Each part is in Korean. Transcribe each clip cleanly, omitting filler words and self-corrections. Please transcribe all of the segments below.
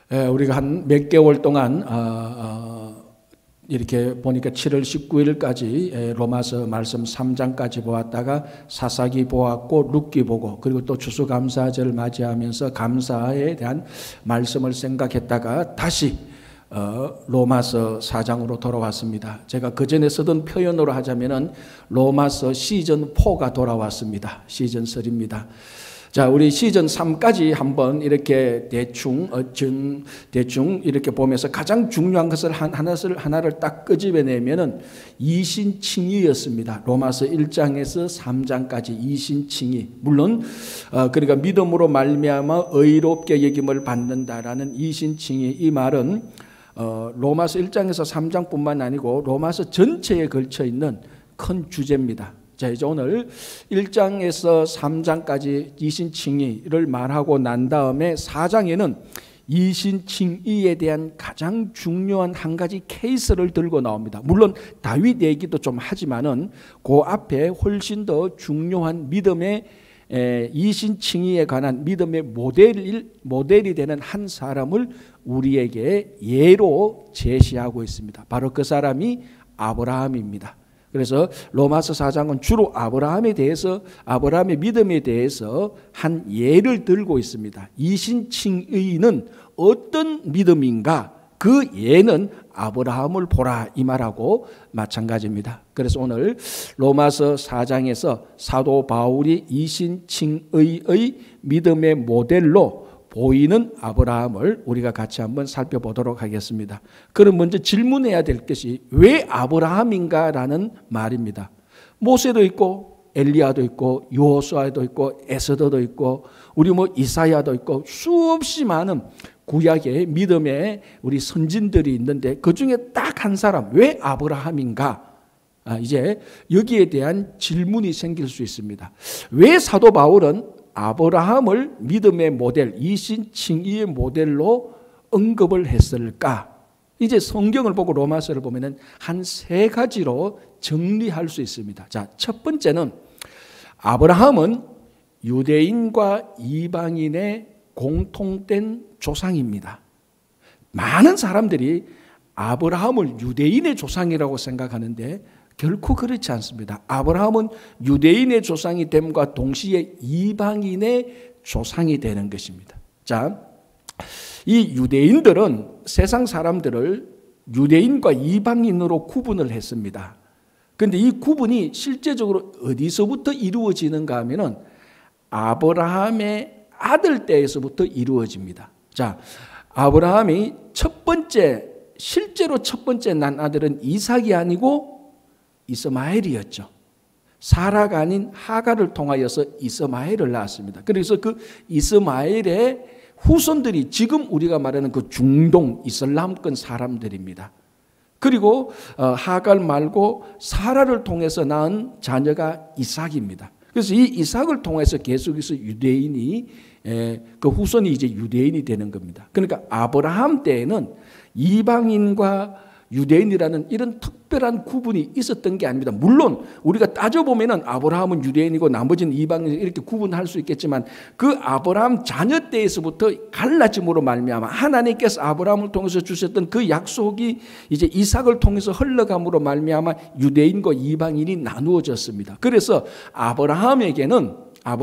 우리가 한 몇 개월 동안 이렇게 보니까 7월 19일까지 로마서 말씀 3장까지 보았다가 사사기 보았고 룻기 보고 그리고 또 추수감사절을 맞이하면서 감사에 대한 말씀을 생각했다가 다시 로마서 4장으로 돌아왔습니다. 제가 그전에 쓰던 표현으로 하자면은 로마서 시즌 4가 돌아왔습니다. 시즌 3입니다. 자, 우리 시즌 3까지 한번 이렇게 대충 이렇게 보면서 가장 중요한 것을 하나를 딱 끄집어내면은 이신칭의였습니다. 로마서 1장에서 3장까지 이신칭의. 물론 그러니까 믿음으로 말미암아 의롭게 여김을 받는다라는 이신칭의, 이 말은 로마서 1장에서 3장뿐만 아니고 로마서 전체에 걸쳐 있는 큰 주제입니다. 자, 이제 오늘 1장에서 3장까지 이신칭의를 말하고 난 다음에 4장에는 이신칭의에 대한 가장 중요한 한 가지 케이스를 들고 나옵니다. 물론 다윗 얘기도 좀 하지만은 그 앞에 훨씬 더 중요한 믿음의 이신칭의에 관한 믿음의 모델이 되는 한 사람을 우리에게 예로 제시하고 있습니다. 바로 그 사람이 아브라함입니다. 그래서 로마서 4장은 주로 아브라함의 믿음에 대해서 한 예를 들고 있습니다. 이신칭의는 어떤 믿음인가? 그 예는 아브라함을 보라, 이 말하고 마찬가지입니다. 그래서 오늘 로마서 4장에서 사도 바울이 이신칭의의 믿음의 모델로 보이는 아브라함을 우리가 같이 한번 살펴보도록 하겠습니다. 그럼 먼저 질문해야 될 것이 왜 아브라함인가라는 말입니다. 모세도 있고 엘리야도 있고 여호수아도 있고 에스더도 있고 우리 이사야도 있고 수없이 많은 구약의 믿음의 우리 선진들이 있는데 그 중에 딱 한 사람, 왜 아브라함인가? 이제 여기에 대한 질문이 생길 수 있습니다. 왜 사도 바울은 아브라함을 믿음의 모델, 이신칭의의 모델로 언급을 했을까? 이제 성경을 보고 로마서를 보면은 한 3가지로 정리할 수 있습니다. 자, 첫 번째는 아브라함은 유대인과 이방인의 공통된 조상입니다. 많은 사람들이 아브라함을 유대인의 조상이라고 생각하는데 결코 그렇지 않습니다. 아브라함은 유대인의 조상이 됨과 동시에 이방인의 조상이 되는 것입니다. 자, 이 유대인들은 세상 사람들을 유대인과 이방인으로 구분을 했습니다. 그런데 이 구분이 실제적으로 어디서부터 이루어지는가 하면은 아브라함의 아들 때에서부터 이루어집니다. 자, 아브라함이 실제로 첫 번째 난 아들은 이삭이 아니고 이스마엘이었죠. 사라가 아닌 하갈을 통하여서 이스마엘을 낳았습니다. 그래서 그 이스마엘의 후손들이 지금 우리가 말하는 그 중동 이슬람권 사람들입니다. 그리고 하갈 말고 사라를 통해서 낳은 자녀가 이삭입니다. 그래서 이 이삭을 통해서 계속해서 유대인이 그 후손이 이제 유대인이 되는 겁니다. 그러니까 아브라함 때에는 이방인과 유대인이라는 이런 특별한 구분이 있었던 게 아닙니다. 물론 우리가 따져보면은 아브라함은 유대인이고 나머지는 이방인 이렇게 구분할 수 있겠지만 그 아브라함 자녀 때에서부터 갈라짐으로 말미암아 하나님께서 아브라함을 통해서 주셨던 그 약속이 이제 이삭을 통해서 흘러감으로 말미암아 유대인과 이방인이 나누어졌습니다. 그래서 아브라함에게는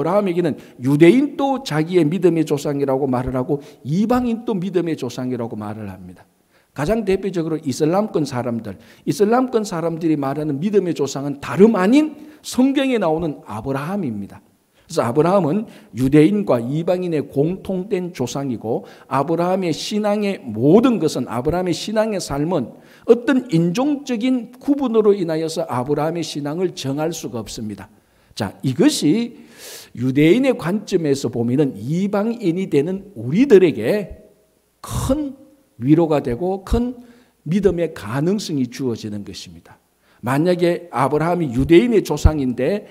유대인도 자기의 믿음의 조상이라고 말을 하고 이방인도 믿음의 조상이라고 말을 합니다. 가장 대표적으로 이슬람권 사람들이 말하는 믿음의 조상은 다름 아닌 성경에 나오는 아브라함입니다. 그래서 아브라함은 유대인과 이방인의 공통된 조상이고 아브라함의 신앙의 모든 것은 아브라함의 신앙의 삶은 어떤 인종적인 구분으로 인하여서 아브라함의 신앙을 정할 수가 없습니다. 자, 이것이 유대인의 관점에서 보면은 이방인이 되는 우리들에게 큰 위로가 되고 큰 믿음의 가능성이 주어지는 것입니다. 만약에 아브라함이 유대인의 조상인데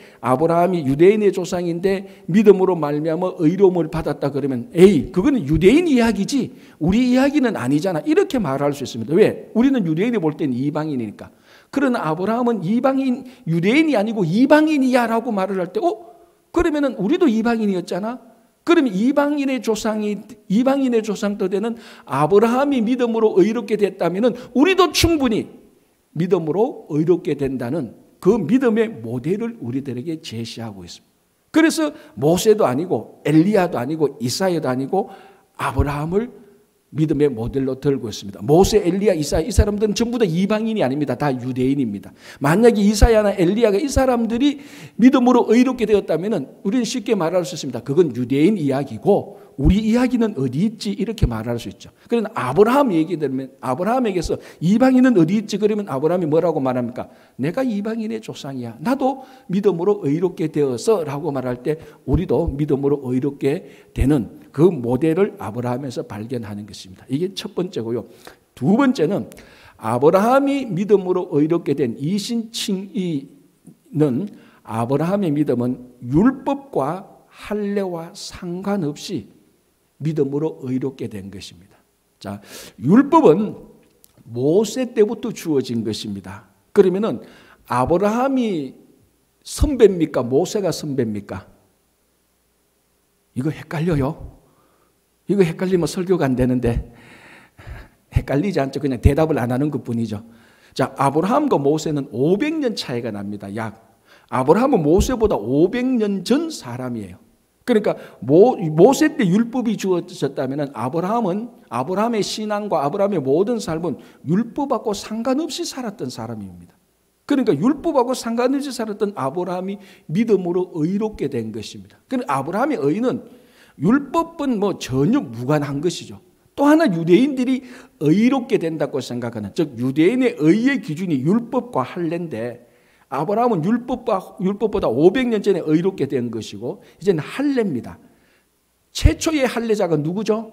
믿음으로 말미암아 의로움을 받았다 그러면 그거는 유대인 이야기지 우리 이야기는 아니잖아, 이렇게 말할 수 있습니다. 왜? 우리는 유대인이 볼 때는 이방인이니까. 그러나 아브라함은 유대인이 아니고 이방인이야 라고 말을 할 때 그러면은 우리도 이방인이었잖아. 그러면 이방인의 조상도 되는 아브라함이 믿음으로 의롭게 됐다면 우리도 충분히 믿음으로 의롭게 된다는 그 믿음의 모델을 우리들에게 제시하고 있습니다. 그래서 모세도 아니고 엘리야도 아니고 이사야도 아니고 아브라함을 믿음의 모델로 들고 있습니다. 모세, 엘리야, 이사야 이 사람들은 전부 다 이방인이 아닙니다. 다 유대인입니다. 만약에 이사야나 엘리야가 이 사람들이 믿음으로 의롭게 되었다면 우리는 쉽게 말할 수 있습니다. 그건 유대인 이야기고 우리 이야기는 어디 있지 이렇게 말할 수 있죠. 그러나 아브라함 얘기되면 아브라함에게서 이방인은 어디 있지 그러면 아브라함이 뭐라고 말합니까? 내가 이방인의 조상이야. 나도 믿음으로 의롭게 되어서 라고 말할 때 우리도 믿음으로 의롭게 되는 그 모델을 아브라함에서 발견하는 것입니다. 이게 첫 번째고요. 두 번째는 아브라함이 믿음으로 의롭게 된 이신칭의는 아브라함의 믿음은 율법과 할례와 상관없이 믿음으로 의롭게 된 것입니다. 자, 율법은 모세 때부터 주어진 것입니다. 그러면은 아브라함이 선배입니까? 모세가 선배입니까? 이거 헷갈려요. 이거 헷갈리면 설교가 안 되는데 헷갈리지 않죠. 그냥 대답을 안 하는 것뿐이죠. 자, 아브라함과 모세는 500년 차이가 납니다. 아브라함은 모세보다 500년 전 사람이에요. 그러니까 모세 때 율법이 주어졌다면 아브라함의 신앙과 아브라함의 모든 삶은 율법하고 상관없이 살았던 사람입니다. 그러니까 율법하고 상관없이 살았던 아브라함이 믿음으로 의롭게 된 것입니다. 그러니까 아브라함의 의는 율법은 전혀 무관한 것이죠. 또 하나 유대인들이 의롭게 된다고 생각하는, 즉 유대인의 의의 기준이 율법과 할례인데 아브라함은 율법보다 500년 전에 의롭게 된 것이고 이제는 할례입니다. 최초의 할례자가 누구죠?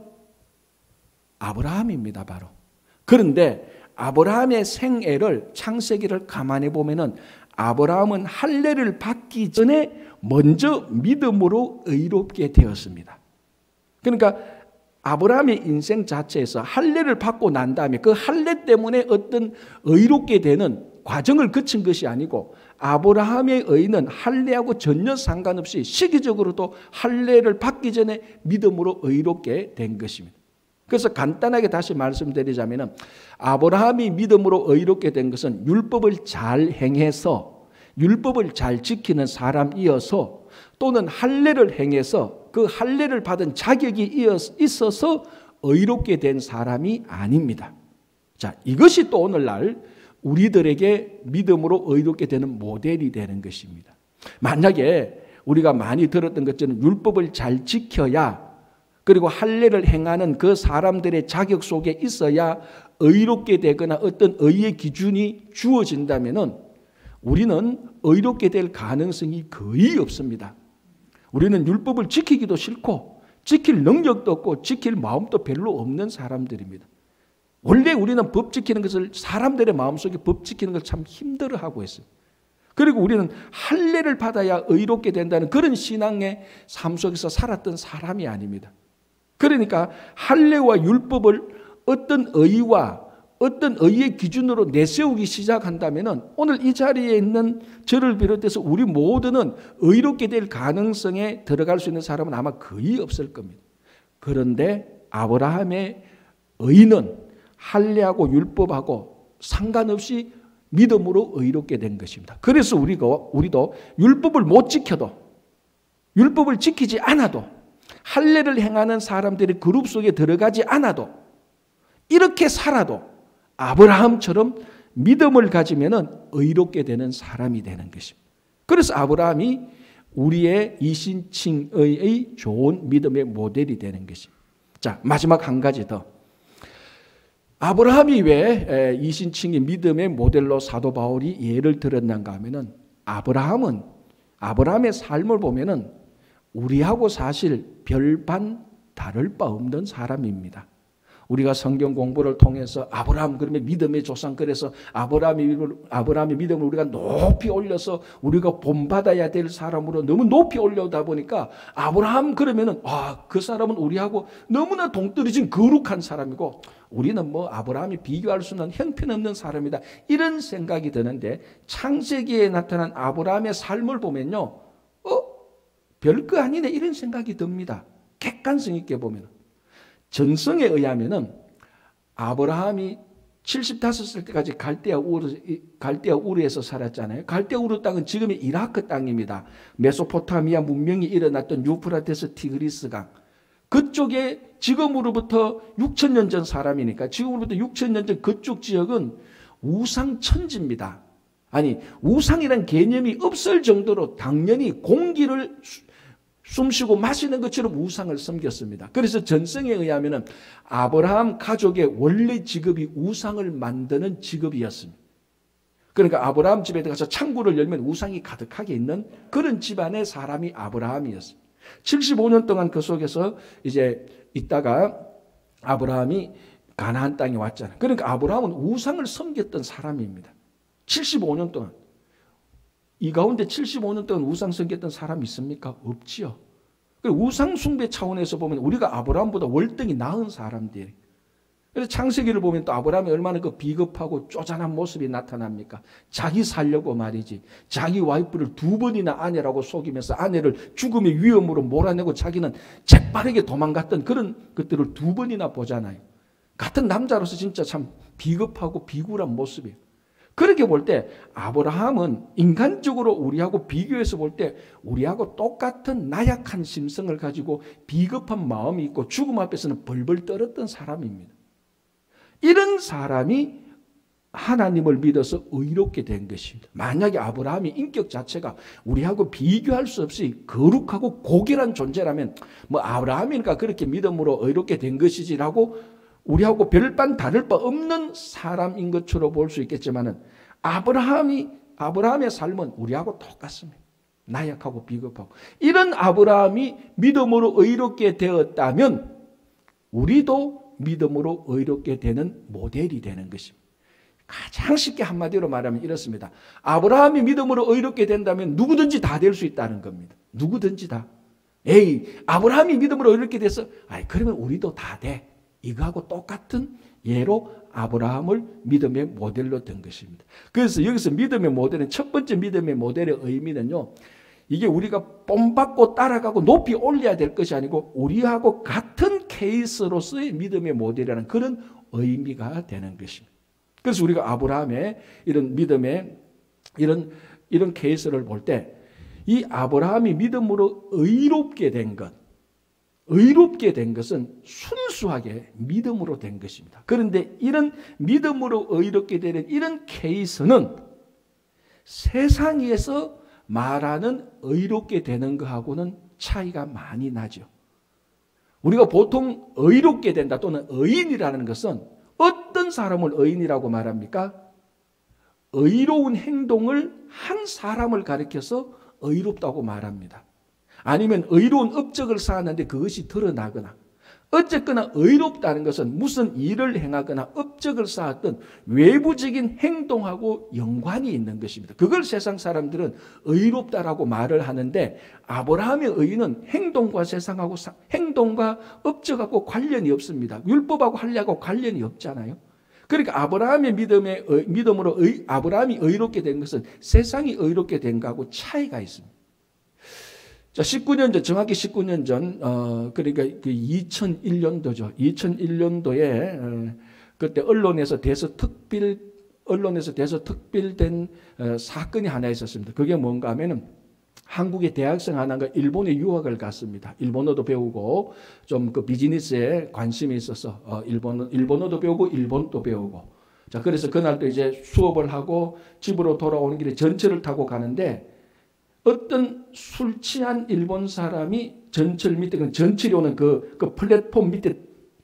아브라함입니다. 바로. 그런데 아브라함의 생애를 창세기를 가만히 보면은 아브라함은 할례를 받기 전에 먼저 믿음으로 의롭게 되었습니다. 그러니까 아브라함의 인생 자체에서 할례를 받고 난 다음에 그 할례 때문에 어떤 의롭게 되는 과정을 거친 것이 아니고 아브라함의 의는 할례하고 전혀 상관없이 시기적으로도 할례를 받기 전에 믿음으로 의롭게 된 것입니다. 그래서 간단하게 다시 말씀드리자면 아브라함이 믿음으로 의롭게 된 것은 율법을 잘 행해서 율법을 잘 지키는 사람이어서 또는 할례를 행해서 그 할례를 받은 자격이 있어서 의롭게 된 사람이 아닙니다. 자, 이것이 또 오늘날 우리들에게 믿음으로 의롭게 되는 모델이 되는 것입니다. 만약에 우리가 많이 들었던 것처럼 율법을 잘 지켜야 그리고 할례를 행하는 그 사람들의 자격 속에 있어야 의롭게 되거나 어떤 의의 기준이 주어진다면 우리는 의롭게 될 가능성이 거의 없습니다. 우리는 율법을 지키기도 싫고 지킬 능력도 없고 지킬 마음도 별로 없는 사람들입니다. 원래 우리는 법 지키는 것을 사람들의 마음속에 법 지키는 걸 참 힘들어하고 있어요. 그리고 우리는 할례를 받아야 의롭게 된다는 그런 신앙의 삶 속에서 살았던 사람이 아닙니다. 그러니까 할례와 율법을 어떤 의와 어떤 의의 기준으로 내세우기 시작한다면 오늘 이 자리에 있는 저를 비롯해서 우리 모두는 의롭게 될 가능성에 들어갈 수 있는 사람은 아마 거의 없을 겁니다. 그런데 아브라함의 의는 할례하고 율법하고 상관없이 믿음으로 의롭게 된 것입니다. 그래서 우리도 율법을 못 지켜도 율법을 지키지 않아도 할례를 행하는 사람들의 그룹 속에 들어가지 않아도 이렇게 살아도 아브라함처럼 믿음을 가지면 의롭게 되는 사람이 되는 것입니다. 그래서 아브라함이 우리의 이신칭의의 좋은 믿음의 모델이 되는 것입니다. 자, 마지막 한 가지 더. 아브라함이 왜 이신칭의 믿음의 모델로 사도 바울이 예를 들었는가 하면은 아브라함의 삶을 보면은 우리하고 사실 별반 다를 바 없는 사람입니다. 우리가 성경 공부를 통해서 아브라함 그러면 믿음의 조상, 그래서 아브라함의 믿음을 우리가 높이 올려서 우리가 본받아야 될 사람으로 너무 높이 올려다 보니까 아브라함 그러면은 그 사람은 우리하고 너무나 동떨어진 거룩한 사람이고 우리는 아브라함이 비교할 수는 형편없는 사람이다, 이런 생각이 드는데 창세기에 나타난 아브라함의 삶을 보면요 별거 아니네 이런 생각이 듭니다. 객관성 있게 보면 전성에 의하면은 아브라함이 75살 때까지 갈대아 우르에서 살았잖아요. 갈대아 우르 땅은 지금의 이라크 땅입니다. 메소포타미아 문명이 일어났던 유프라테스 티그리스 강. 그쪽에 지금으로부터 6,000년 전 사람이니까 지금으로부터 6,000년 전 그쪽 지역은 우상천지입니다. 아니 우상이란 개념이 없을 정도로 당연히 공기를 숨쉬고 마시는 것처럼 우상을 섬겼습니다. 그래서 전성에 의하면 아브라함 가족의 원래 직업이 우상을 만드는 직업이었습니다. 그러니까 아브라함 집에 들어가서 창고를 열면 우상이 가득하게 있는 그런 집안의 사람이 아브라함이었습니다. 75년 동안 그 속에서 이제 있다가 아브라함이 가나안 땅에 왔잖아요. 그러니까 아브라함은 우상을 섬겼던 사람입니다. 75년 동안. 이 가운데 75년 동안 우상 섬겼던 사람이 있습니까? 없지요. 우상 숭배 차원에서 보면 우리가 아브라함보다 월등히 나은 사람들이. 그래서 창세기를 보면 또 아브라함이 얼마나 그 비겁하고 쪼잔한 모습이 나타납니까? 자기 살려고 말이지. 자기 와이프를 2번이나 아내라고 속이면서 아내를 죽음의 위험으로 몰아내고 자기는 재빠르게 도망갔던 그런 것들을 2번이나 보잖아요. 같은 남자로서 진짜 참 비겁하고 비굴한 모습이에요. 그렇게 볼 때 아브라함은 인간적으로 우리하고 비교해서 볼 때 우리하고 똑같은 나약한 심성을 가지고 비겁한 마음이 있고 죽음 앞에서는 벌벌 떨었던 사람입니다. 이런 사람이 하나님을 믿어서 의롭게 된 것입니다. 만약에 아브라함이 인격 자체가 우리하고 비교할 수 없이 거룩하고 고결한 존재라면 뭐 아브라함이니까 그렇게 믿음으로 의롭게 된 것이지라고 우리하고 별반 다를 바 없는 사람인 것으로 볼 수 있겠지만은 아브라함의 삶은 우리하고 똑같습니다. 나약하고 비겁하고. 이런 아브라함이 믿음으로 의롭게 되었다면 우리도 믿음으로 의롭게 되는 모델이 되는 것입니다. 가장 쉽게 한마디로 말하면 이렇습니다. 아브라함이 믿음으로 의롭게 된다면 누구든지 다 될 수 있다는 겁니다. 누구든지 다. 아브라함이 믿음으로 의롭게 돼서 그러면 우리도 다 돼. 이거하고 똑같은 예로 아브라함을 믿음의 모델로 든 것입니다. 그래서 여기서 믿음의 모델은 첫 번째 믿음의 모델의 의미는요. 이게 우리가 본받고 따라가고 높이 올려야 될 것이 아니고 우리하고 같은 케이스로서의 믿음의 모델이라는 그런 의미가 되는 것입니다. 그래서 우리가 아브라함의 이런 믿음의 이런 케이스를 볼 때 이 아브라함이 믿음으로 의롭게 된 것은 순수하게 믿음으로 된 것입니다. 그런데 이런 믿음으로 의롭게 되는 이런 케이스는 세상에서 말하는 의롭게 되는 것하고는 차이가 많이 나죠. 우리가 보통 의롭게 된다 또는 의인이라는 것은 어떤 사람을 의인이라고 말합니까? 의로운 행동을 한 사람을 가리켜서 의롭다고 말합니다. 아니면 의로운 업적을 쌓았는데 그것이 드러나거나 어쨌거나 의롭다는 것은 무슨 일을 행하거나 업적을 쌓았던 외부적인 행동하고 연관이 있는 것입니다. 그걸 세상 사람들은 의롭다라고 말을 하는데 아브라함의 의는 행동과 업적하고 관련이 없습니다. 율법하고 할례하고 관련이 없잖아요. 그러니까 아브라함의 믿음으로 아브라함이 의롭게 된 것은 세상이 의롭게 된 것하고 차이가 있습니다. 자, 19년 전, 정확히 19년 전, 그러니까 그 2001년도죠. 2001년도에 그때 언론에서 대서특필된 사건이 하나 있었습니다. 그게 뭔가 하면은 한국의 대학생 하나가 일본에 유학을 갔습니다. 일본어도 배우고 좀 그 비즈니스에 관심이 있어서 일본어도 배우고 일본도 배우고. 자, 그래서 그날도 이제 수업을 하고 집으로 돌아오는 길에 전철을 타고 가는데 어떤 술 취한 일본 사람이 전철 밑에 전철이 오는 그 플랫폼 밑에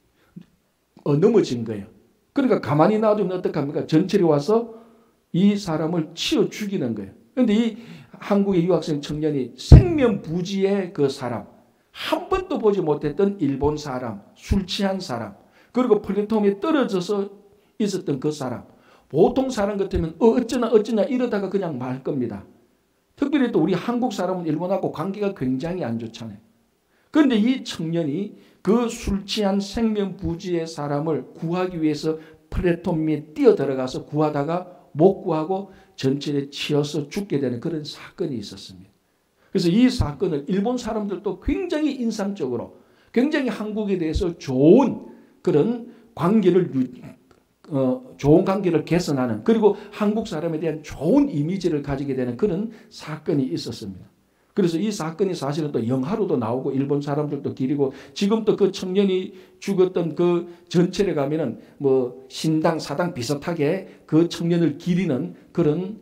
넘어진 거예요. 그러니까 가만히 놔두면 어떡합니까? 전철이 와서 이 사람을 치어 죽이는 거예요. 그런데 이 한국의 유학생 청년이 생면부지의 그 사람, 한 번도 보지 못했던 일본 사람, 술 취한 사람, 그리고 플랫폼에 떨어져서 있었던 그 사람, 보통 사람 같으면 어쩌나 이러다가 그냥 말 겁니다. 특별히 또 우리 한국 사람은 일본하고 관계가 굉장히 안 좋잖아요. 그런데 이 청년이 그 술 취한 생면부지의 사람을 구하기 위해서 플랫폼 위에 뛰어들어가서 구하다가 못 구하고 전철에 치여서 죽게 되는 그런 사건이 있었습니다. 그래서 이 사건을 일본 사람들도 굉장히 인상적으로 굉장히 한국에 대해서 좋은 그런 좋은 관계를 개선하는, 그리고 한국 사람에 대한 좋은 이미지를 가지게 되는 그런 사건이 있었습니다. 그래서 이 사건이 사실은 또 영화로도 나오고 일본 사람들도 기리고, 지금도 그 청년이 죽었던 그 전철에 가면은 뭐 신당 사당 비슷하게 그 청년을 기리는 그런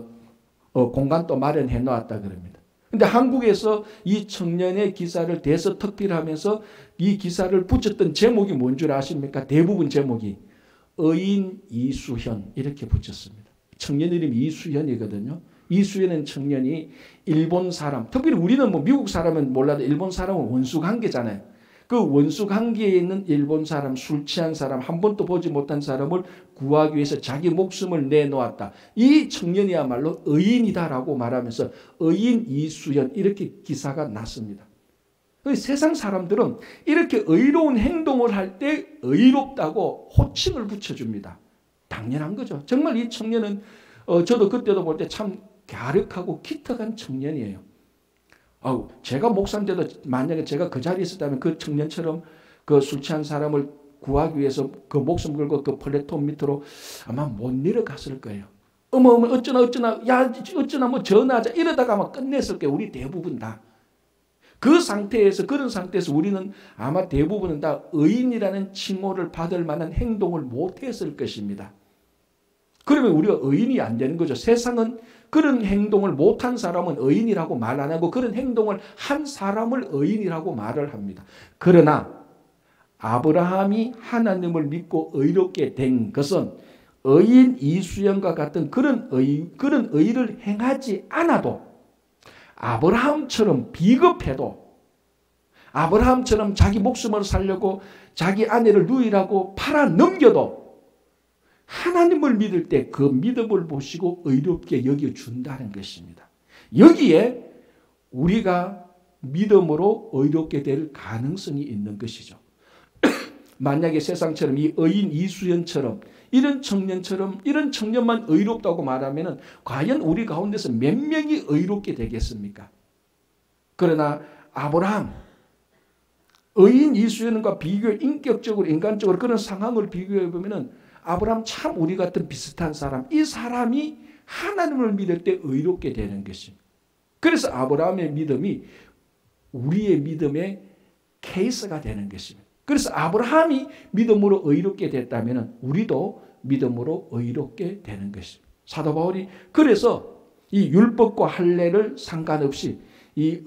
공간도 마련해 놓았다 그럽니다. 근데 한국에서 이 청년의 기사를 대서특필하면서 이 기사를 붙였던 제목이 뭔 줄 아십니까? 대부분 제목이 의인 이수현 이렇게 붙였습니다. 청년 이름이 이수현이거든요. 이수현은 청년이 일본 사람, 특별히 우리는 뭐 미국 사람은 몰라도 일본 사람은 원수관계잖아요. 그 원수관계에 있는 일본 사람, 술 취한 사람, 한 번도 보지 못한 사람을 구하기 위해서 자기 목숨을 내놓았다. 이 청년이야말로 의인이다라고 말하면서 의인 이수현 이렇게 기사가 났습니다. 세상 사람들은 이렇게 의로운 행동을 할 때 의롭다고 호칭을 붙여줍니다. 당연한 거죠. 정말 이 청년은 저도 그때도 볼 때 참 갸륵하고 기특한 청년이에요. 제가 목사인데도 만약에 제가 그 자리에 있었다면 그 청년처럼 그 술 취한 사람을 구하기 위해서 그 목숨 걸고 그 플랫폼 밑으로 아마 못 내려갔을 거예요. 어머 어쩌나 야 어쩌나 뭐 전화하자 이러다가 아마 끝냈을 거예요. 우리 대부분 다. 그런 상태에서 우리는 아마 대부분은 다 의인이라는 칭호를 받을 만한 행동을 못했을 것입니다. 그러면 우리가 의인이 안 되는 거죠. 세상은 그런 행동을 못한 사람은 의인이라고 말 안 하고 그런 행동을 한 사람을 의인이라고 말을 합니다. 그러나 아브라함이 하나님을 믿고 의롭게 된 것은 의인 이수연과 같은 그런 의를 행하지 않아도, 아브라함처럼 비겁해도, 아브라함처럼 자기 목숨을 살려고 자기 아내를 누이라고 팔아넘겨도 하나님을 믿을 때 그 믿음을 보시고 의롭게 여겨준다는 것입니다. 여기에 우리가 믿음으로 의롭게 될 가능성이 있는 것이죠. 만약에 세상처럼 이 의인 이수연처럼 이런 청년만 의롭다고 말하면 과연 우리 가운데서 몇 명이 의롭게 되겠습니까? 그러나 아브라함, 의인 이수연과 비교해 인격적으로 인간적으로 그런 상황을 비교해 보면 아브라함 참 우리 같은 비슷한 사람, 이 사람이 하나님을 믿을 때 의롭게 되는 것입니다. 그래서 아브라함의 믿음이 우리의 믿음의 케이스가 되는 것입니다. 그래서 아브라함이 믿음으로 의롭게 됐다면 우리도 믿음으로 의롭게 되는 것입니다. 사도 바울이 그래서 이 율법과 할례를 상관없이 이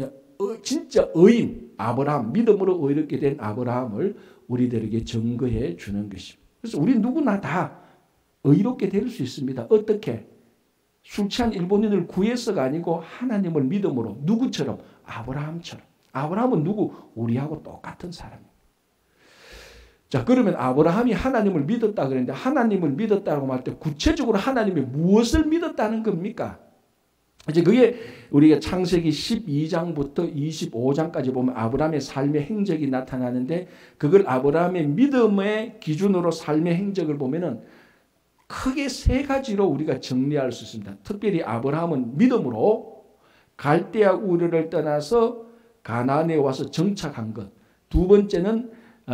진짜 의인 아브라함, 믿음으로 의롭게 된 아브라함을 우리들에게 증거해 주는 것입니다. 그래서 우리 누구나 다 의롭게 될 수 있습니다. 어떻게? 술 취한 일본인을 구해서가 아니고 하나님을 믿음으로, 누구처럼? 아브라함처럼. 아브라함은 누구? 우리하고 똑같은 사람입니다. 자, 그러면 아브라함이 하나님을 믿었다 그랬는데 하나님을 믿었다고 할 때 구체적으로 하나님이 무엇을 믿었다는 겁니까? 이제 그게 우리가 창세기 12장부터 25장까지 보면 아브라함의 삶의 행적이 나타나는데, 그걸 아브라함의 믿음의 기준으로 삶의 행적을 보면은 크게 세 가지로 우리가 정리할 수 있습니다. 특별히 아브라함은 믿음으로 갈대아 우르를 떠나서 가나안에 와서 정착한 것. 두 번째는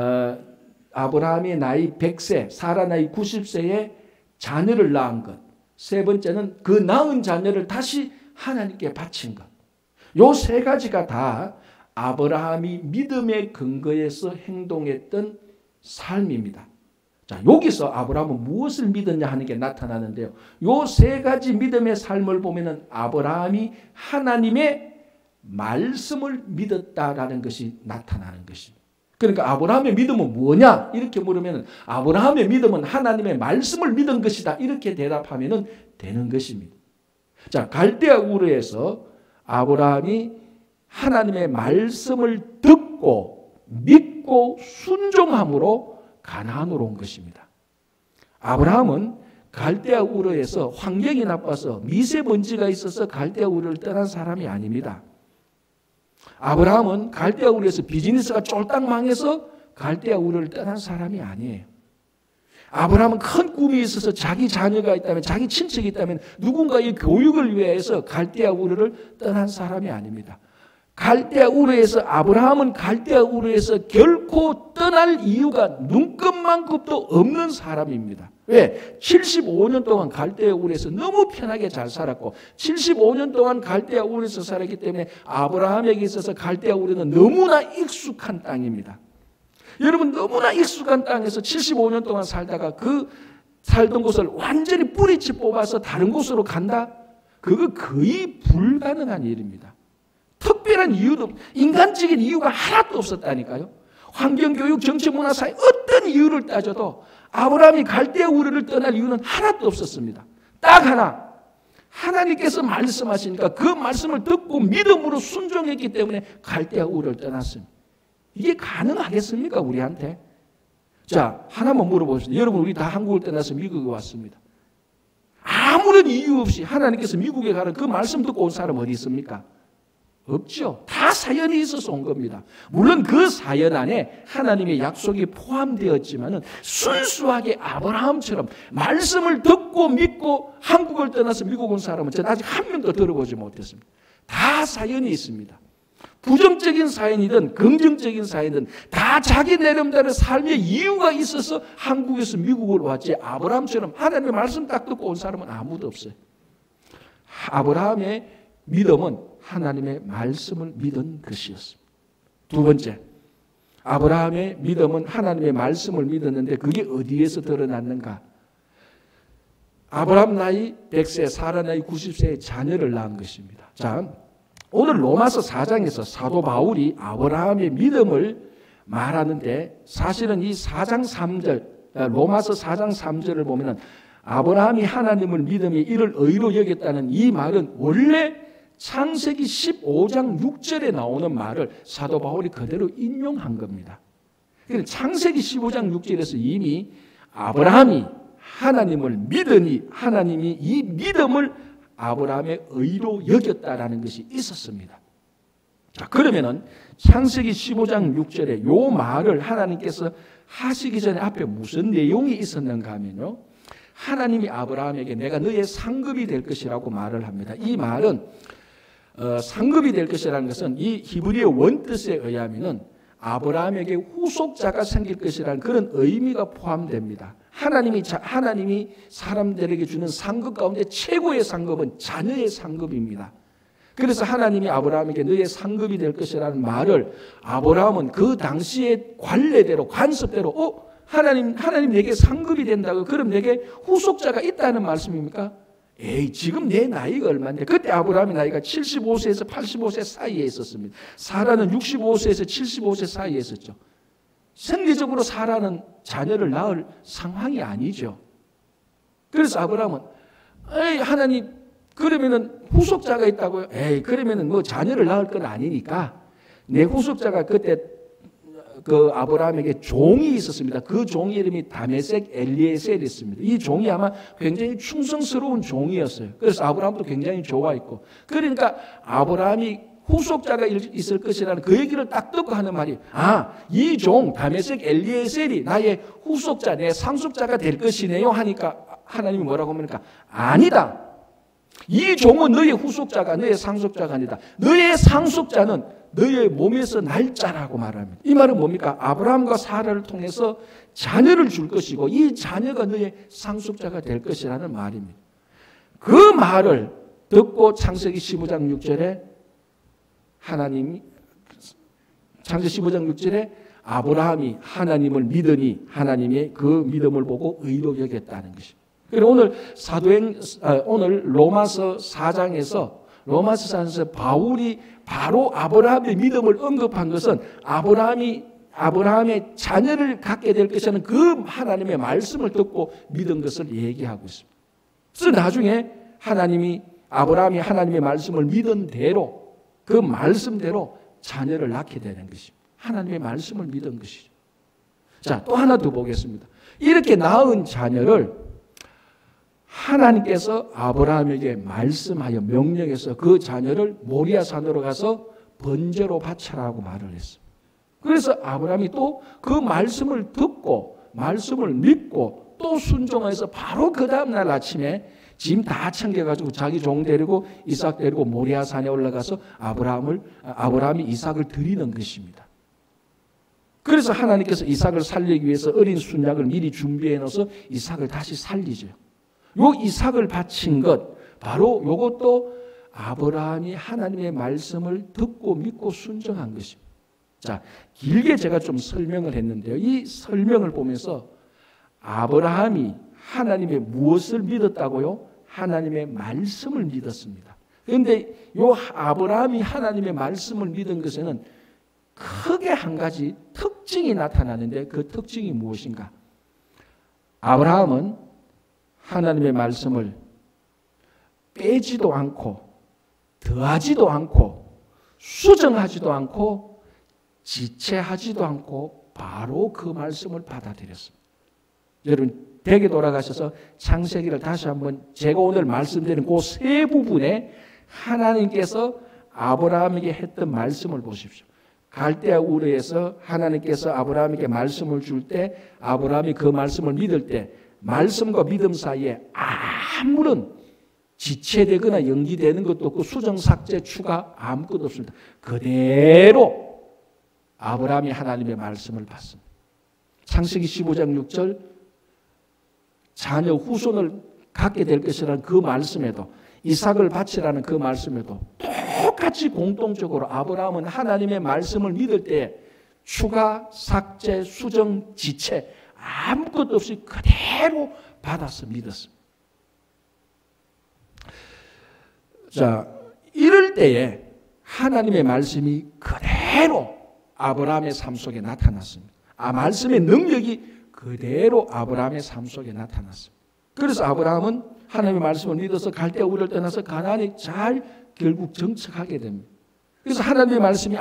아브라함의 나이 100세, 사라 나이 90세에 자녀를 낳은 것. 세 번째는 그 낳은 자녀를 다시 하나님께 바친 것. 요 세 가지가 다 아브라함이 믿음의 근거에서 행동했던 삶입니다. 자, 여기서 아브라함은 무엇을 믿었냐 하는 게 나타나는데요. 요 세 가지 믿음의 삶을 보면은 아브라함이 하나님의 말씀을 믿었다라는 것이 나타나는 것입니다. 그러니까 아브라함의 믿음은 뭐냐? 이렇게 물으면 아브라함의 믿음은 하나님의 말씀을 믿은 것이다. 이렇게 대답하면 되는 것입니다. 자, 갈대아 우르에서 아브라함이 하나님의 말씀을 듣고 믿고 순종함으로 가나안으로 온 것입니다. 아브라함은 갈대아 우르에서 환경이 나빠서 미세먼지가 있어서 갈대아 우르를 떠난 사람이 아닙니다. 아브라함은 갈대아 우르에서 비즈니스가 쫄딱 망해서 갈대아 우르를 떠난 사람이 아니에요. 아브라함은 큰 꿈이 있어서 자기 자녀가 있다면, 자기 친척이 있다면 누군가의 교육을 위해서 갈대아 우르를 떠난 사람이 아닙니다. 갈대아 우르에서 아브라함은 갈대아 우르에서 결코 떠날 이유가 눈끝만큼도 없는 사람입니다. 왜? 75년 동안 갈대아 우르에서 너무 편하게 잘 살았고 75년 동안 갈대아 우르에서 살았기 때문에 아브라함에게 있어서 갈대아 우르는 너무나 익숙한 땅입니다. 여러분, 너무나 익숙한 땅에서 75년 동안 살다가 그 살던 곳을 완전히 뿌리째 뽑아서 다른 곳으로 간다? 그거 거의 불가능한 일입니다. 특별한 이유도, 인간적인 이유가 하나도 없었다니까요. 환경, 교육, 정치, 문화, 사회 어떤 이유를 따져도 아브라함이 갈대아 우르를 떠날 이유는 하나도 없었습니다. 딱 하나. 하나님께서 말씀하시니까 그 말씀을 듣고 믿음으로 순종했기 때문에 갈대아 우르를 떠났습니다. 이게 가능하겠습니까, 우리한테? 자, 하나만 물어보겠습니다. 여러분, 우리 다 한국을 떠나서 미국에 왔습니다. 아무런 이유 없이 하나님께서 미국에 가는 그 말씀 듣고 온 사람 어디 있습니까? 없죠. 다 사연이 있어서 온 겁니다. 물론 그 사연 안에 하나님의 약속이 포함되었지만은 순수하게 아브라함처럼 말씀을 듣고 믿고 한국을 떠나서 미국 온 사람은 저는 아직 한 명도 들어보지 못했습니다. 다 사연이 있습니다. 부정적인 사연이든 긍정적인 사연이든 다 자기 나름대로 삶의 이유가 있어서 한국에서 미국으로 왔지 아브라함처럼 하나님의 말씀 딱 듣고 온 사람은 아무도 없어요. 아브라함의 믿음은 하나님의 말씀을 믿은 것이었습니다. 두 번째, 아브라함의 믿음은 하나님의 말씀을 믿었는데 그게 어디에서 드러났는가? 아브라함 나이 100세, 사라 나이 90세의 자녀를 낳은 것입니다. 자, 오늘 로마서 4장에서 사도 바울이 아브라함의 믿음을 말하는데 사실은 이 4장 3절, 로마서 4장 3절을 보면은 아브라함이 하나님을 믿음에 이를 의로 여겼다는 이 말은 원래 창세기 15장 6절에 나오는 말을 사도 바울이 그대로 인용한 겁니다. 그러니까 창세기 15장 6절에서 이미 아브라함이 하나님을 믿으니 하나님이 이 믿음을 아브라함의 의로 여겼다라는 것이 있었습니다. 자, 그러면은 창세기 15장 6절에 요 말을 하나님께서 하시기 전에 앞에 무슨 내용이 있었는가 하면요. 하나님이 아브라함에게 내가 너의 상급이 될 것이라고 말을 합니다. 이 말은 상급이 될 것이라는 것은 이 히브리어 원뜻에 의하면은 아브라함에게 후속자가 생길 것이라는 그런 의미가 포함됩니다. 하나님이 사람들에게 주는 상급 가운데 최고의 상급은 자녀의 상급입니다. 그래서 하나님이 아브라함에게 너의 상급이 될 것이라는 말을 아브라함은 그 당시의 관례대로 관습대로 하나님 내게 상급이 된다고 그럼 내게 후속자가 있다는 말씀입니까? 에이, 지금 내 나이가 얼마인데? 그때 아브라함의 나이가 75세에서 85세 사이에 있었습니다. 사라는 65세에서 75세 사이에 있었죠. 생리적으로 사라는 자녀를 낳을 상황이 아니죠. 그래서 아브라함은 에이, 하나님 그러면은 후속자가 있다고요? 에이, 그러면은 뭐 자녀를 낳을 건 아니니까 내 후속자가 그때 그 아브라함에게 종이 있었습니다. 그 종의 이름이 다메섹 엘리에셀이었습니다. 이 종이 아마 굉장히 충성스러운 종이었어요. 그래서 아브라함도 굉장히 좋아했고, 그러니까 아브라함이 후속자가 있을 것이라는 그 얘기를 딱 듣고 하는 말이 이 종 다메섹 엘리에셀이 나의 후속자, 내 상속자가 될 것이네요 하니까 하나님이 뭐라고 합니까? 아니다. 이 종은 너의 후속자가 너의 상속자가 아니다. 너의 상속자는 너의 몸에서 날 자라고 말합니다. 이 말은 뭡니까? 아브라함과 사라를 통해서 자녀를 줄 것이고 이 자녀가 너의 상속자가 될 것이라는 말입니다. 그 말을 듣고 창세기 15장 6절에 창세기 15장 6절에 아브라함이 하나님을 믿으니 하나님의 그 믿음을 보고 의로 여겼다는 것입니다. 그리고 오늘 로마서 4장에서 바울이 바로 아브라함의 믿음을 언급한 것은 아브라함의 자녀를 갖게 될 것이라는 그 하나님의 말씀을 듣고 믿은 것을 얘기하고 있습니다. 그래서 나중에 아브라함이 하나님의 말씀을 믿은 대로 그 말씀대로 자녀를 낳게 되는 것입니다. 하나님의 말씀을 믿은 것이죠. 자, 또 하나 더 보겠습니다. 이렇게 낳은 자녀를 하나님께서 아브라함에게 말씀하여 명령해서 그 자녀를 모리아 산으로 가서 번제로 바쳐라고 말을 했습니다. 그래서 아브라함이 또 그 말씀을 듣고 말씀을 믿고 또 순종해서 바로 그 다음날 아침에 짐 다 챙겨가지고 자기 종 데리고 이삭 데리고 모리아 산에 올라가서 아브라함이 이삭을 드리는 것입니다. 그래서 하나님께서 이삭을 살리기 위해서 어린 순양을 미리 준비해 놓아서 이삭을 다시 살리죠. 요 이삭을 바친 것 바로 요것도 아브라함이 하나님의 말씀을 듣고 믿고 순종한 것입니다. 자, 길게 제가 좀 설명을 했는데요. 이 설명을 보면서 아브라함이 하나님의 무엇을 믿었다고요? 하나님의 말씀을 믿었습니다. 그런데 요 아브라함이 하나님의 말씀을 믿은 것에는 크게 한 가지 특징이 나타나는데 그 특징이 무엇인가? 아브라함은 하나님의 말씀을 빼지도 않고 더하지도 않고 수정하지도 않고 지체하지도 않고 바로 그 말씀을 받아들였습니다. 여러분 댁에 돌아가셔서 창세기를 다시 한번 제가 오늘 말씀드린 그 세 부분에 하나님께서 아브라함에게 했던 말씀을 보십시오. 갈대아 우르에서 하나님께서 아브라함에게 말씀을 줄 때 아브라함이 그 말씀을 믿을 때 말씀과 믿음 사이에 아무런 지체되거나 연기되는 것도 없고 수정, 삭제, 추가 아무것도 없습니다. 그대로 아브라함이 하나님의 말씀을 받습니다. 창세기 15장 6절 자녀 후손을 갖게 될 것이라는 그 말씀에도 이삭을 바치라는 그 말씀에도 똑같이 공통적으로 아브라함은 하나님의 말씀을 믿을 때 추가, 삭제, 수정, 지체 아무것도 없이 그대로 받아서 믿었습니다. 자, 이럴 때에 하나님의 말씀이 그대로 아브라함의 삶 속에 나타났습니다. 말씀의 능력이 그대로 아브라함의 삶 속에 나타났습니다. 그래서 아브라함은 하나님의 말씀을 믿어서 갈대아 우르를 떠나서 가나안에 잘 결국 정착하게 됩니다. 그래서 하나님의 말씀이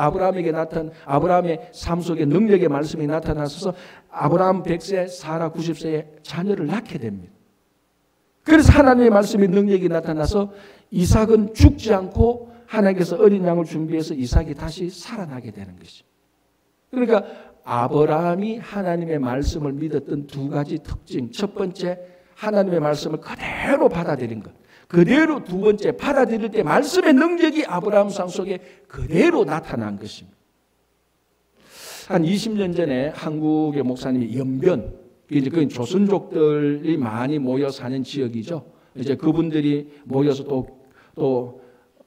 아브라함의 삶 속에 능력의 말씀이 나타나서 아브라함 100세, 사라 90세에 자녀를 낳게 됩니다. 그래서 하나님의 말씀의 능력이 나타나서 이삭은 죽지 않고 하나님께서 어린 양을 준비해서 이삭이 다시 살아나게 되는 것이죠. 그러니까 아브라함이 하나님의 말씀을 믿었던 두 가지 특징. 첫 번째, 하나님의 말씀을 그대로 받아들인 것. 그대로 두 번째, 받아들일 때 말씀의 능력이 아브라함 삶 속에 그대로 나타난 것입니다. 한 20년 전에 한국의 목사님이 연변, 이제 그 조선족들이 많이 모여 사는 지역이죠. 이제 그분들이 모여서 또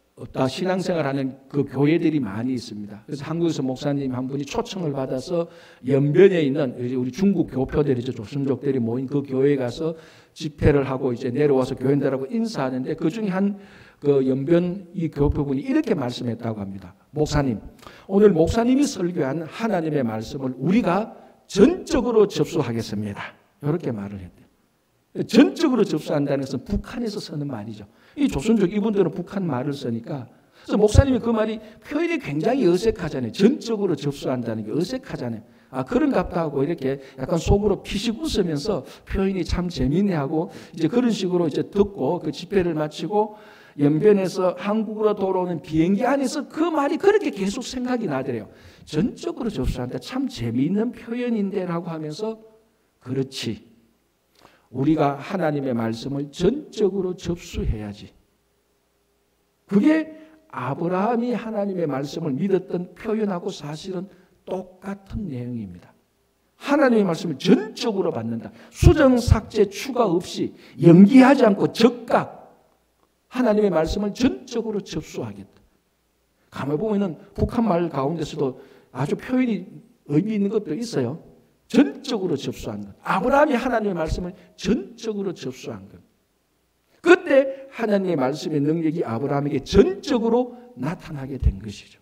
신앙생활하는 그 교회들이 많이 있습니다. 그래서 한국에서 목사님 한 분이 초청을 받아서 연변에 있는 우리 중국 교표들이죠. 조선족들이 모인 그 교회에 가서 집회를 하고 이제 내려와서 교인들하고 인사하는데 그 중에 한 그 연변 이 교표분이 이렇게 말씀했다고 합니다. 목사님, 오늘 목사님이 설교한 하나님의 말씀을 우리가 전적으로 접수하겠습니다. 이렇게 말을 했대요. 전적으로 접수한다는 것은 북한에서 쓰는 말이죠. 이 조선족 이분들은 북한 말을 쓰니까 그래서 목사님이 그 말이 표현이 굉장히 어색하잖아요. 전적으로 접수한다는 게 어색하잖아요. 그런갑다 하고 이렇게 약간 속으로 피식 웃으면서 표현이 참 재미있네하고 이제 그런 식으로 이제 듣고 그 집회를 마치고 연변에서 한국으로 돌아오는 비행기 안에서 그 말이 그렇게 계속 생각이 나더래요. 전적으로 접수한다. 참 재미있는 표현인데라고 하면서 그렇지. 우리가 하나님의 말씀을 전적으로 접수해야지. 그게 아브라함이 하나님의 말씀을 믿었던 표현하고 사실은 똑같은 내용입니다. 하나님의 말씀을 전적으로 받는다. 수정, 삭제, 추가 없이 연기하지 않고 즉각 하나님의 말씀을 전적으로 접수하겠다. 가만히 보면은 북한 말 가운데서도 아주 표현이 의미 있는 것도 있어요. 전적으로 접수한 것. 아브라함이 하나님의 말씀을 전적으로 접수한 것. 그때 하나님의 말씀의 능력이 아브라함에게 전적으로 나타나게 된 것이죠.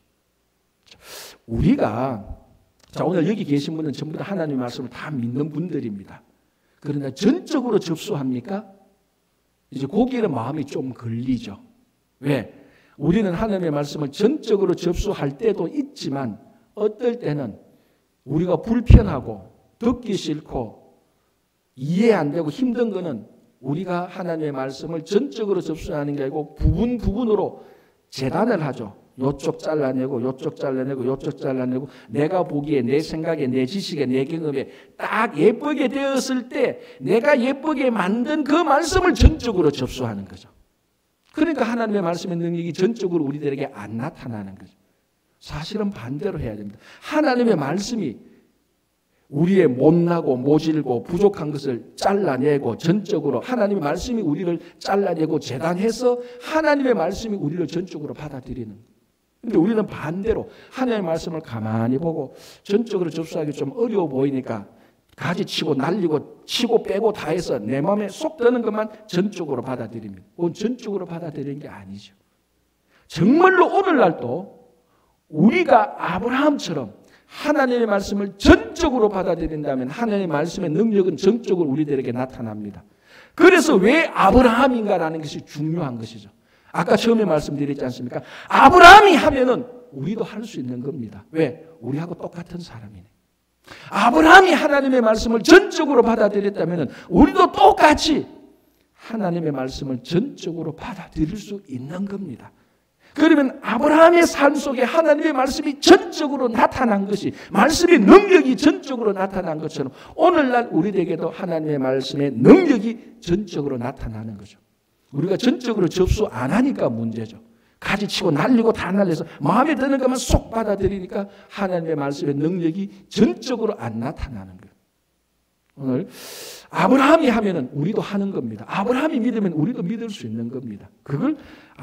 우리가 오늘 여기 계신 분은 전부 다 하나님의 말씀을 다 믿는 분들입니다. 그러나 전적으로 접수합니까? 이제 거기에는 마음이 좀 걸리죠. 왜? 우리는 하나님의 말씀을 전적으로 접수할 때도 있지만 어떨 때는 우리가 불편하고 듣기 싫고 이해 안 되고 힘든 거는 우리가 하나님의 말씀을 전적으로 접수하는 게 아니고 부분으로 재단을 하죠. 요쪽 잘라내고 요쪽 잘라내고 요쪽 잘라내고 내가 보기에 내 생각에 내 지식에 내 경험에 딱 예쁘게 되었을 때 내가 예쁘게 만든 그 말씀을 전적으로 접수하는 거죠. 그러니까 하나님의 말씀의 능력이 전적으로 우리들에게 안 나타나는 거죠. 사실은 반대로 해야 됩니다. 하나님의 말씀이 우리의 못나고 모질고 부족한 것을 잘라내고 전적으로 하나님의 말씀이 우리를 잘라내고 재단해서 하나님의 말씀이 우리를 전적으로 받아들이는 거예요. 그런데 우리는 반대로 하나님의 말씀을 가만히 보고 전적으로 접수하기 좀 어려워 보이니까 가지치고 날리고 치고 빼고 다 해서 내 마음에 쏙 드는 것만 전적으로 받아들입니다. 그건 전적으로 받아들이는 게 아니죠. 정말로 오늘날도 우리가 아브라함처럼 하나님의 말씀을 전적으로 받아들인다면 하나님의 말씀의 능력은 전적으로 우리들에게 나타납니다. 그래서 왜 아브라함인가라는 것이 중요한 것이죠. 아까 처음에 말씀드렸지 않습니까? 아브라함이 하면은 우리도 할 수 있는 겁니다. 왜? 우리하고 똑같은 사람이네. 아브라함이 하나님의 말씀을 전적으로 받아들였다면 우리도 똑같이 하나님의 말씀을 전적으로 받아들일 수 있는 겁니다. 그러면 아브라함의 삶 속에 하나님의 말씀이 전적으로 나타난 것이 말씀의 능력이 전적으로 나타난 것처럼 오늘날 우리에게도 하나님의 말씀의 능력이 전적으로 나타나는 거죠. 우리가 전적으로 접수 안 하니까 문제죠. 가지치고 날리고 다 날려서 마음에 드는 것만 쏙 받아들이니까 하나님의 말씀의 능력이 전적으로 안 나타나는 거예요. 오늘 아브라함이 하면은 우리도 하는 겁니다. 아브라함이 믿으면 우리도 믿을 수 있는 겁니다. 그걸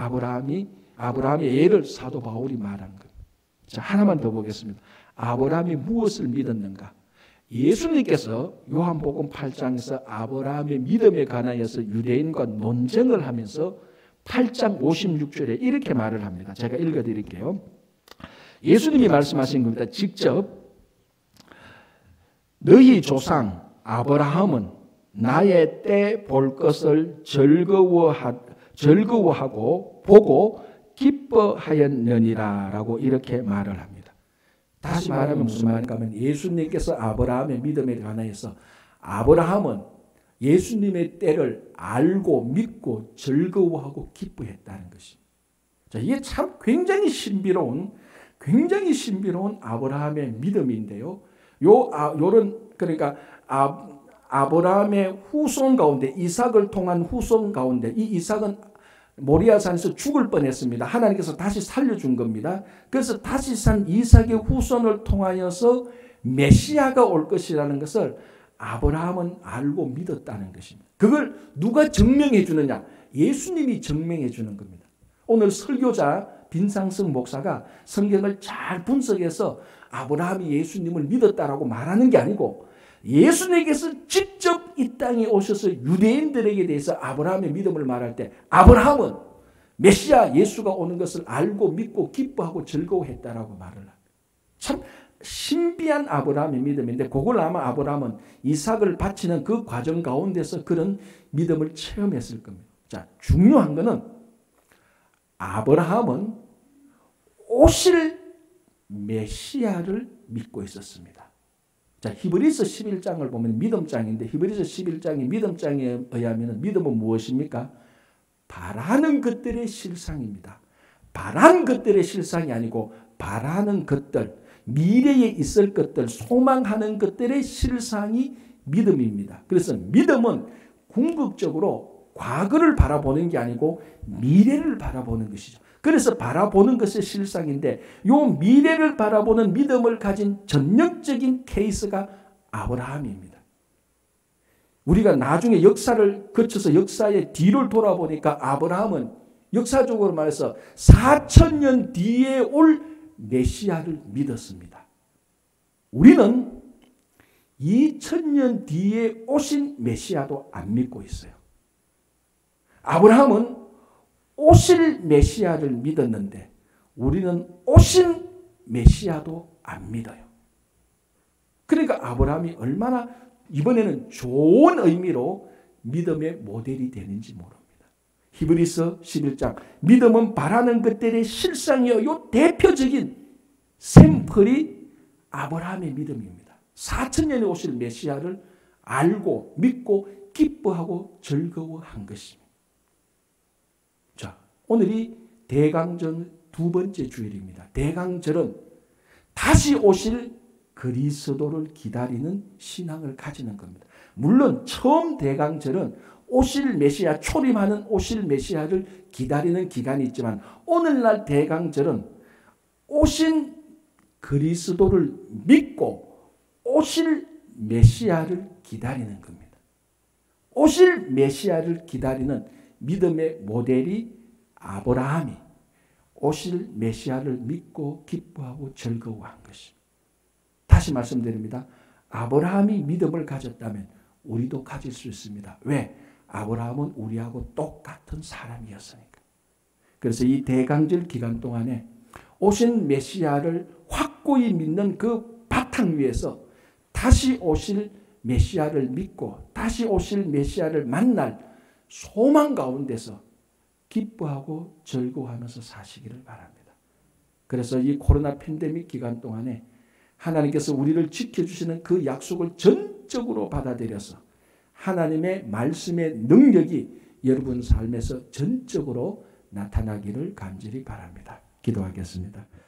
아브라함의 예를 사도 바울이 말한 거예요. 자, 하나만 더 보겠습니다. 아브라함이 무엇을 믿었는가? 예수님께서 요한복음 8장에서 아브라함의 믿음에 관하여서 유대인과 논쟁을 하면서 8장 56절에 이렇게 말을 합니다. 제가 읽어드릴게요. 예수님이 말씀하신 겁니다. 직접 너희 조상 아브라함은 나의 때 볼 것을 즐거워하고 보고 기뻐하였느니라 라고 이렇게 말을 합니다. 다시 말하면 무슨 말인가 하면 예수님께서 아브라함의 믿음에 관하여서 아브라함은 예수님의 때를 알고 믿고 즐거워하고 기뻐했다는 것입니다. 자, 이게 참 굉장히 신비로운 아브라함의 믿음인데요. 그러니까 아브라함의 후손 가운데 이삭을 통한 후손 가운데 이 이삭은 모리아산에서 죽을 뻔했습니다. 하나님께서 다시 살려준 겁니다. 그래서 다시 산 이삭의 후손을 통하여서 메시아가 올 것이라는 것을 아브라함은 알고 믿었다는 것입니다. 그걸 누가 증명해 주느냐? 예수님이 증명해 주는 겁니다. 오늘 설교자 빈상승 목사가 성경을 잘 분석해서 아브라함이 예수님을 믿었다라고 말하는 게 아니고 예수님께서 직접 이 땅에 오셔서 유대인들에게 대해서 아브라함의 믿음을 말할 때 아브라함은 메시아 예수가 오는 것을 알고 믿고 기뻐하고 즐거워했다라고 말을 합니다. 참 신비한 아브라함의 믿음인데 그걸 아마 아브라함은 이삭을 바치는 그 과정 가운데서 그런 믿음을 체험했을 겁니다. 자, 중요한 것은 아브라함은 오실 메시아를 믿고 있었습니다. 자, 히브리서 11장을 보면 믿음장인데 히브리서 11장이 믿음장에 의하면 믿음은 무엇입니까? 바라는 것들의 실상입니다. 바라는 것들의 실상이 아니고 바라는 것들, 미래에 있을 것들, 소망하는 것들의 실상이 믿음입니다. 그래서 믿음은 궁극적으로 과거를 바라보는 게 아니고 미래를 바라보는 것이죠. 그래서 바라보는 것이 실상인데 이 미래를 바라보는 믿음을 가진 전형적인 케이스가 아브라함입니다. 우리가 나중에 역사를 거쳐서 역사의 뒤를 돌아보니까 아브라함은 역사적으로 말해서 4,000년 뒤에 올 메시아를 믿었습니다. 우리는 2,000년 뒤에 오신 메시아도 안 믿고 있어요. 아브라함은 오실 메시아를 믿었는데 우리는 오신 메시아도 안 믿어요. 그러니까 아브라함이 얼마나 이번에는 좋은 의미로 믿음의 모델이 되는지 모릅니다. 히브리서 11장 믿음은 바라는 것들의 실상이요. 이 대표적인 샘플이 아브라함의 믿음입니다. 4,000년에 오실 메시아를 알고 믿고 기뻐하고 즐거워한 것입니다. 자, 오늘이 대강전 두 번째 주일입니다. 대강절은 다시 오실 그리스도를 기다리는 신앙을 가지는 겁니다. 물론 처음 대강절은 오실 메시아, 초림하는 오실 메시아를 기다리는 기간이 있지만 오늘날 대강절은 오신 그리스도를 믿고 오실 메시아를 기다리는 겁니다. 오실 메시아를 기다리는 믿음의 모델이 아브라함이 오실 메시아를 믿고 기뻐하고 즐거워한 것입니다. 다시 말씀드립니다. 아브라함이 믿음을 가졌다면 우리도 가질 수 있습니다. 왜? 아브라함은 우리하고 똑같은 사람이었으니까. 그래서 이 대강절 기간 동안에 오신 메시아를 확고히 믿는 그 바탕 위에서 다시 오실 메시아를 믿고 다시 오실 메시아를 만날 소망 가운데서 기뻐하고 즐거워하면서 사시기를 바랍니다. 그래서 이 코로나 팬데믹 기간 동안에 하나님께서 우리를 지켜주시는 그 약속을 전적으로 받아들여서 하나님의 말씀의 능력이 여러분 삶에서 전적으로 나타나기를 간절히 바랍니다. 기도하겠습니다.